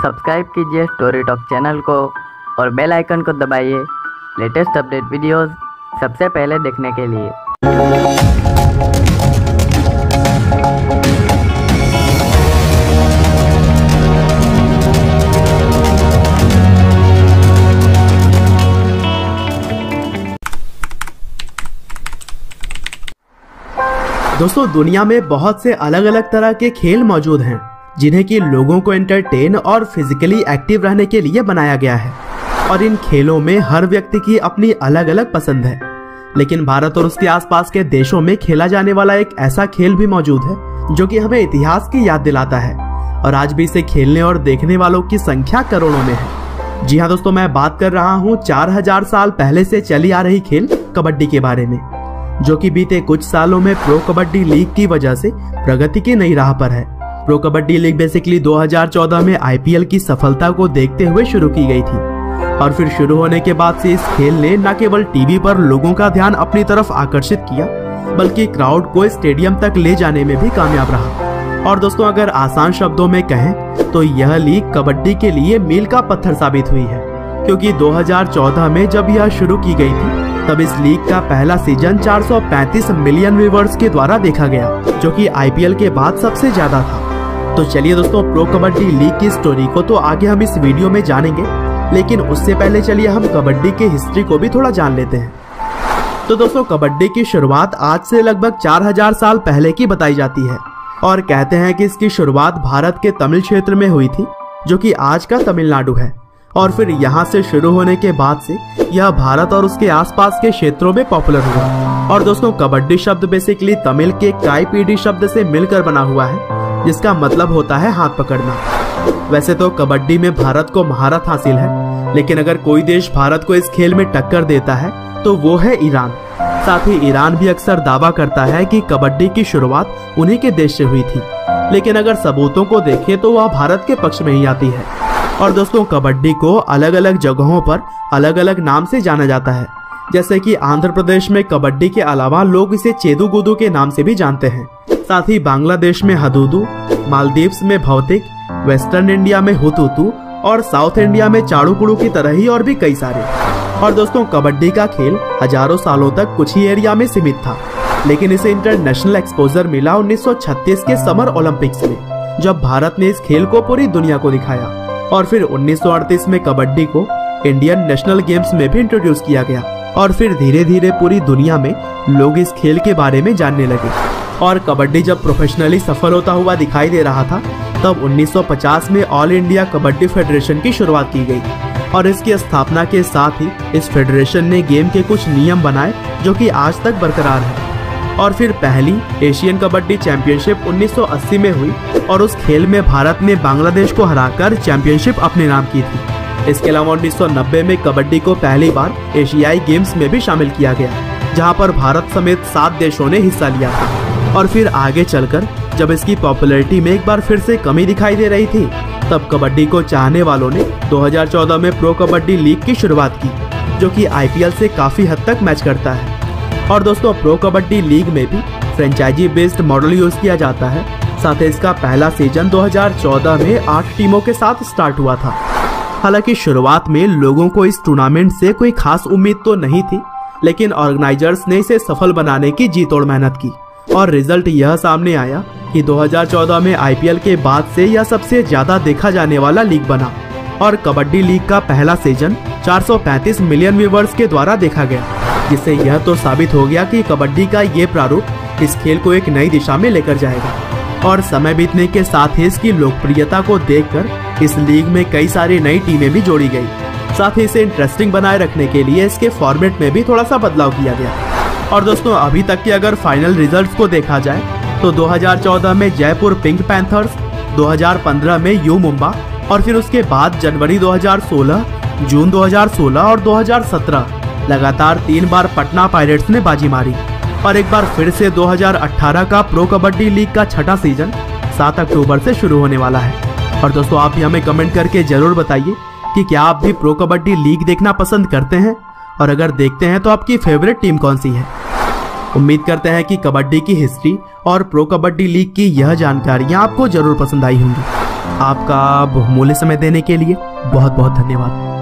Subscribe कीजिए story talk channel को और बेल आइकन को दबाइए लेटेस्ट अपडेट वीडियोस सबसे पहले देखने के लिए। दोस्तों, दुनिया में बहुत से अलग अलग तरह के खेल मौजूद हैं जिन्हें कि लोगों को एंटरटेन और फिजिकली एक्टिव रहने के लिए बनाया गया है। और इन खेलों में हर व्यक्ति की अपनी अलग अलग पसंद है। लेकिन भारत और उसके आसपास के देशों में खेला जाने वाला एक ऐसा खेल भी मौजूद है जो कि हमें इतिहास की याद दिलाता है और आज भी इसे खेलने और देखने वालों की संख्या करोड़ों में है। जी हाँ दोस्तों, मैं बात कर रहा हूँ 4000 साल पहले से चली आ रही खेल कबड्डी के बारे में, जो कि बीते कुछ सालों में प्रो कबड्डी लीग की वजह से प्रगति की नई राह पर है। प्रो कबड्डी लीग बेसिकली 2014 में आईपीएल की सफलता को देखते हुए शुरू की गई थी और फिर शुरू होने के बाद से इस खेल ने न केवल टीवी पर लोगों का ध्यान अपनी तरफ आकर्षित किया बल्कि क्राउड को स्टेडियम तक ले जाने में भी कामयाब रहा। और दोस्तों, अगर आसान शब्दों में कहें तो यह लीग कबड्डी के लिए मील का पत्थर साबित हुई है, क्योंकि 2014 में जब यह शुरू की गई थी तब इस लीग का पहला सीजन 435 मिलियन व्यूअर्स के द्वारा देखा गया, जो कि आईपीएल के बाद सबसे ज्यादा था। तो चलिए दोस्तों, प्रो कबड्डी लीग की स्टोरी को तो आगे हम इस वीडियो में जानेंगे, लेकिन उससे पहले चलिए हम कबड्डी की हिस्ट्री को भी थोड़ा जान लेते हैं। तो दोस्तों, कबड्डी की शुरुआत आज से लगभग 4000 साल पहले की बताई जाती है और कहते हैं कि इसकी शुरुआत भारत के तमिल क्षेत्र में हुई थी, जो कि आज का तमिलनाडु है। और फिर यहाँ से शुरू होने के बाद से यह भारत और उसके आसपास के क्षेत्रों में पॉपुलर हुआ। और दोस्तों, कबड्डी शब्द बेसिकली तमिल के काई पीडी शब्द से मिलकर बना हुआ है, जिसका मतलब होता है हाथ पकड़ना। वैसे तो कबड्डी में भारत को महारत हासिल है, लेकिन अगर कोई देश भारत को इस खेल में टक्कर देता है तो वो है ईरान। साथ ही ईरान भी अक्सर दावा करता है कि कबड्डी की शुरुआत उन्हीं के देश से हुई थी, लेकिन अगर सबूतों को देखें तो वह भारत के पक्ष में ही आती है। और दोस्तों, कबड्डी को अलग अलग जगहों पर अलग अलग नाम से जाना जाता है, जैसे कि आंध्र प्रदेश में कबड्डी के अलावा लोग इसे चेदू गुदू के नाम से भी जानते हैं। साथ ही बांग्लादेश में हदूदू, मालदीव्स में भौतिक, वेस्टर्न इंडिया में हुतुतु और साउथ इंडिया में चाड़ू की तरह ही और भी कई सारे। और दोस्तों, कबड्डी का खेल हजारों सालों तक कुछ ही एरिया में सीमित था, लेकिन इसे इंटरनेशनल एक्सपोजर मिला 1936 के समर ओलंपिक्स में, जब भारत ने इस खेल को पूरी दुनिया को दिखाया। और फिर 1938 में कबड्डी को इंडियन नेशनल गेम्स में भी इंट्रोड्यूस किया गया और फिर धीरे धीरे पूरी दुनिया में लोग इस खेल के बारे में जानने लगे। और कबड्डी जब प्रोफेशनली सफल होता हुआ दिखाई दे रहा था तब 1950 में ऑल इंडिया कबड्डी फेडरेशन की शुरुआत की गई और इसकी स्थापना के साथ ही इस फेडरेशन ने गेम के कुछ नियम बनाए जो कि आज तक बरकरार है। और फिर पहली एशियन कबड्डी चैंपियनशिप 1980 में हुई और उस खेल में भारत ने बांग्लादेश को हराकर चैंपियनशिप अपने नाम की थी। इसके अलावा 1990 में कबड्डी को पहली बार एशियाई गेम्स में भी शामिल किया गया, जहां पर भारत समेत 7 देशों ने हिस्सा लिया था। और फिर आगे चलकर जब इसकी पॉपुलैरिटी में एक बार फिर से कमी दिखाई दे रही थी, तब कबड्डी को चाहने वालों ने 2014 में प्रो कबड्डी लीग की शुरुआत की, जो कि आईपीएल से काफी हद तक मैच करता है। और दोस्तों, प्रो कबड्डी लीग में भी फ्रेंचाइजी बेस्ड मॉडल यूज किया जाता है। साथ ही इसका पहला सीजन 2014 में 8 टीमों के साथ स्टार्ट हुआ था। हालांकि शुरुआत में लोगों को इस टूर्नामेंट से कोई खास उम्मीद तो नहीं थी, लेकिन ऑर्गेनाइजर्स ने इसे सफल बनाने की जी तोड़ मेहनत की और रिजल्ट यह सामने आया कि 2014 में आईपीएल के बाद से यह सबसे ज्यादा देखा जाने वाला लीग बना और कबड्डी लीग का पहला सीजन 435 मिलियन व्यूअर्स के द्वारा देखा गया, जिससे यह तो साबित हो गया कि कबड्डी का ये प्रारूप इस खेल को एक नई दिशा में लेकर जाएगा। और समय बीतने के साथ ही इसकी लोकप्रियता को देखकर इस लीग में कई सारी नई टीमें भी जोड़ी गई। साथ ही इसे इंटरेस्टिंग बनाए रखने के लिए इसके फॉर्मेट में भी थोड़ा सा बदलाव किया गया। और दोस्तों, अभी तक के अगर फाइनल रिजल्ट्स को देखा जाए तो 2014 में जयपुर पिंक पैंथर्स, 2015 में यू मुंबा और फिर उसके बाद जनवरी 2016, जून 2016 और 2017 लगातार 3 बार पटना पायरेट्स ने बाजी मारी। और एक बार फिर से 2018 का प्रो कबड्डी लीग का छठा सीजन 7 अक्टूबर से शुरू होने वाला है। और दोस्तों, आप भी हमें कमेंट करके जरूर बताइए कि क्या आप भी प्रो कबड्डी लीग देखना पसंद करते हैं, और अगर देखते हैं तो आपकी फेवरेट टीम कौन सी है। उम्मीद करते हैं कि कबड्डी की हिस्ट्री और प्रो कबड्डी लीग की यह जानकारियां आपको जरूर पसंद आई होंगी। आपका बहुमूल्य समय देने के लिए बहुत बहुत धन्यवाद।